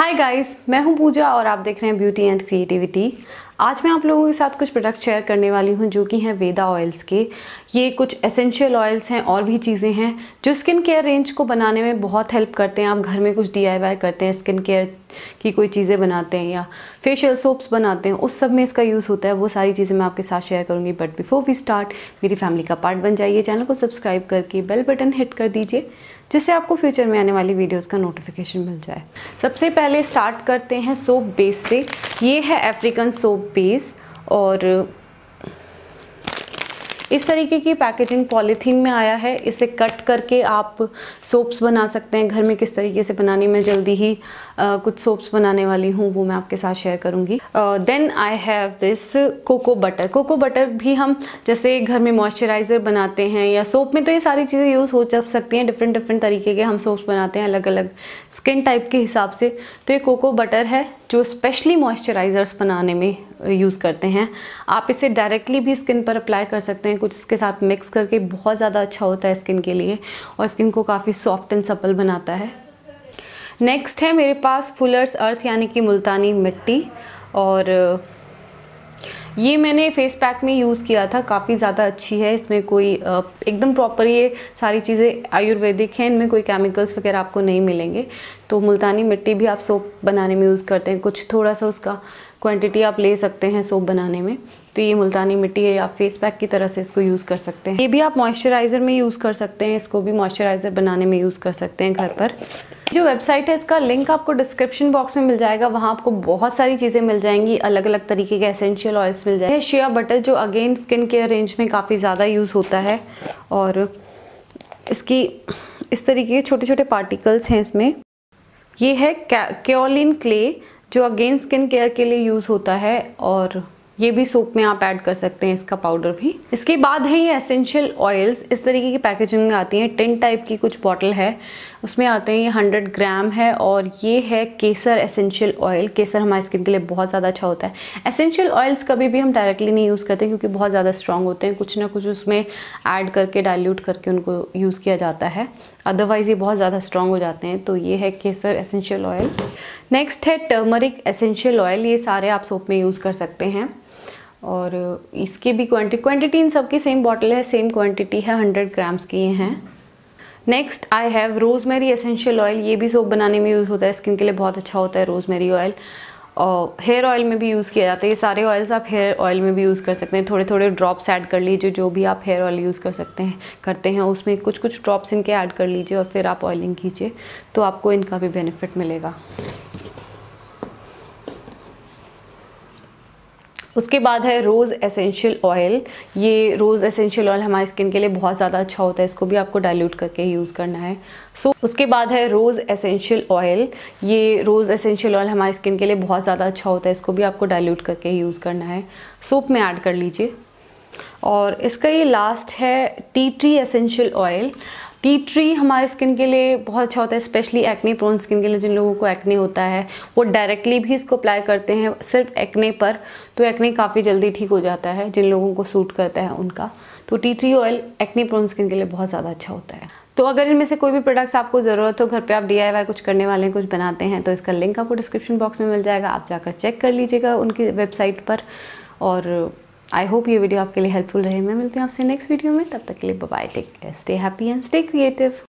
Hi guys, मैं हूं पूजा और आप देख रहे हैं ब्यूटी एंड क्रिएटिविटी। आज मैं आप लोगों के साथ कुछ प्रोडक्ट शेयर करने वाली हूं जो कि हैं वेदा ऑयल्स के। ये कुछ एसेंशियल ऑयल्स हैं और भी चीज़ें हैं जो स्किन केयर रेंज को बनाने में बहुत हेल्प करते हैं। आप घर में कुछ DIY करते हैं, स्किन केयर की कोई चीज़ें बनाते हैं या फेशियल सोप्स बनाते हैं, उस सब में इसका यूज़ होता है। वो सारी चीज़ें मैं आपके साथ शेयर करूँगी। बट बिफोर वी स्टार्ट, मेरी फैमिली का पार्ट बन जाइए, चैनल को सब्सक्राइब करके बेल बटन हिट कर दीजिए जिससे आपको फ्यूचर में आने वाली वीडियोस का नोटिफिकेशन मिल जाए। सबसे पहले स्टार्ट करते हैं सोप बेस से। ये है अफ्रीकन सोप बेस और इस तरीके की पैकेजिंग पॉलीथीन में आया है। इसे कट करके आप सोप्स बना सकते हैं घर में। किस तरीके से बनानी, मैं जल्दी ही कुछ सोप्स बनाने वाली हूँ, वो मैं आपके साथ शेयर करूँगी। Then I have this cocoa butter. Cocoa butter भी हम जैसे घर में मॉइस्चराइज़र बनाते हैं या सोप में, तो ये सारी चीज़ें यूज़ हो सकती हैं। डिफरेंट तरीके के हम सोप्स बनाते हैं अलग अलग स्किन टाइप के हिसाब से। तो ये कोको बटर है जो स्पेशली मॉइस्चराइज़र्स बनाने में यूज़ करते हैं। आप इसे डायरेक्टली भी स्किन पर अप्लाई कर सकते हैं, कुछ इसके साथ मिक्स करके। बहुत ज़्यादा अच्छा होता है स्किन के लिए और स्किन को काफ़ी सॉफ्ट एंड सपल बनाता है। नेक्स्ट है मेरे पास फुलर्स अर्थ यानी कि मुल्तानी मिट्टी, और ये मैंने फेस पैक में यूज़ किया था। काफ़ी ज़्यादा अच्छी है। इसमें कोई एकदम प्रॉपर, ये सारी चीज़ें आयुर्वेदिक हैं, इनमें कोई केमिकल्स वगैरह आपको नहीं मिलेंगे। तो मुल्तानी मिट्टी भी आप सोप बनाने में यूज़ करते हैं, कुछ थोड़ा सा उसका क्वांटिटी आप ले सकते हैं सोप बनाने में। तो ये मुल्तानी मिट्टी है, आप फेस पैक की तरह से इसको यूज़ कर सकते हैं। ये भी आप मॉइस्चराइज़र में यूज़ कर सकते हैं, इसको भी मॉइस्चराइज़र बनाने में यूज़ कर सकते हैं घर पर। जो वेबसाइट है इसका लिंक आपको डिस्क्रिप्शन बॉक्स में मिल जाएगा। वहाँ आपको बहुत सारी चीज़ें मिल जाएंगी, अलग अलग तरीके के एसेंशियल ऑयल्स मिल जाएंगे। शिया बटर जो अगेन स्किन केयर रेंज में काफ़ी ज़्यादा यूज़ होता है, और इसकी इस तरीके के छोटे छोटे पार्टिकल्स हैं इसमें। ये है केओलिन क्ले जो अगेन स्किन केयर के लिए यूज़ होता है, और ये भी सोप में आप ऐड कर सकते हैं, इसका पाउडर भी। इसके बाद है ये एसेंशियल ऑयल्स। इस तरीके की पैकेजिंग में आती हैं, टिन टाइप की कुछ बॉटल है, उसमें आते हैं। ये 100 ग्राम है, और ये है केसर एसेंशियल ऑयल। केसर हमारी स्किन के लिए बहुत ज़्यादा अच्छा होता है। एसेंशियल ऑयल्स कभी भी हम डायरेक्टली नहीं यूज़ करते क्योंकि बहुत ज़्यादा स्ट्रॉन्ग होते हैं, कुछ ना कुछ उसमें ऐड करके डाइल्यूट करके उनको यूज़ किया जाता है, अदरवाइज़ ये बहुत ज़्यादा स्ट्रॉन्ग हो जाते हैं। तो ये है केसर एसेंशियल ऑयल। नेक्स्ट है टर्मरिक एसेंशियल ऑयल। ये सारे आप सोप में यूज़ कर सकते हैं, और इसकी भी क्वांटिटी इन सबकी सेम बॉटल है, सेम क्वांटिटी है, 100 ग्राम्स की ये हैं। Next I have rosemary essential oil. ये भी सोप बनाने में यूज़ होता है, स्किन के लिए बहुत अच्छा होता है रोज़मेरी ऑयल, और हेयर ऑयल में भी यूज़ किया जाता है। ये सारे ऑयल्स आप हेयर ऑयल में भी यूज़ कर सकते हैं। थोड़े थोड़े ड्रॉप्स ऐड कर लीजिए, जो भी आप हेयर ऑयल यूज़ करते हैं उसमें कुछ ड्रॉप्स इनके ऐड कर लीजिए और फिर आप ऑयलिंग कीजिए, तो आपको इनका भी बेनिफिट मिलेगा। उसके बाद है रोज़ एसेंशियल ऑयल। ये रोज़ एसेंशियल ऑयल हमारी स्किन के लिए बहुत ज़्यादा अच्छा होता है, इसको भी आपको डाइल्यूट करके यूज़ करना है। उसके बाद है रोज़ एसेंशियल ऑयल। ये रोज़ एसेंशियल ऑयल हमारी स्किन के लिए बहुत ज़्यादा अच्छा होता है, इसको भी आपको डाइल्यूट करके यूज़ करना है, सोप में ऐड कर लीजिए। और इसका ये लास्ट है tea tree essential oil. Tea tree हमारे स्किन के लिए बहुत अच्छा होता है, स्पेशली एक्ने प्रोन स्किन के लिए। जिन लोगों को एक्ने होता है वो डायरेक्टली भी इसको अप्लाई करते हैं सिर्फ एक्ने पर, तो एक्ने काफ़ी जल्दी ठीक हो जाता है जिन लोगों को सूट करता है उनका। तो tea tree oil acne prone skin के लिए बहुत ज़्यादा अच्छा होता है। तो अगर इनमें से कोई भी प्रोडक्ट्स आपको ज़रूरत हो, घर पे आप DIY कुछ करने वाले हैं, कुछ बनाते हैं, तो इसका लिंक आपको डिस्क्रिप्शन बॉक्स में मिल जाएगा। आप जाकर चेक कर लीजिएगा उनकी वेबसाइट पर। और आई होप ये वीडियो आपके लिए हेल्पफुल रहे। मैं मिलती हूँ आपसे नेक्स्ट वीडियो में, तब तक के लिए bye bye, take care, stay happy and stay creative.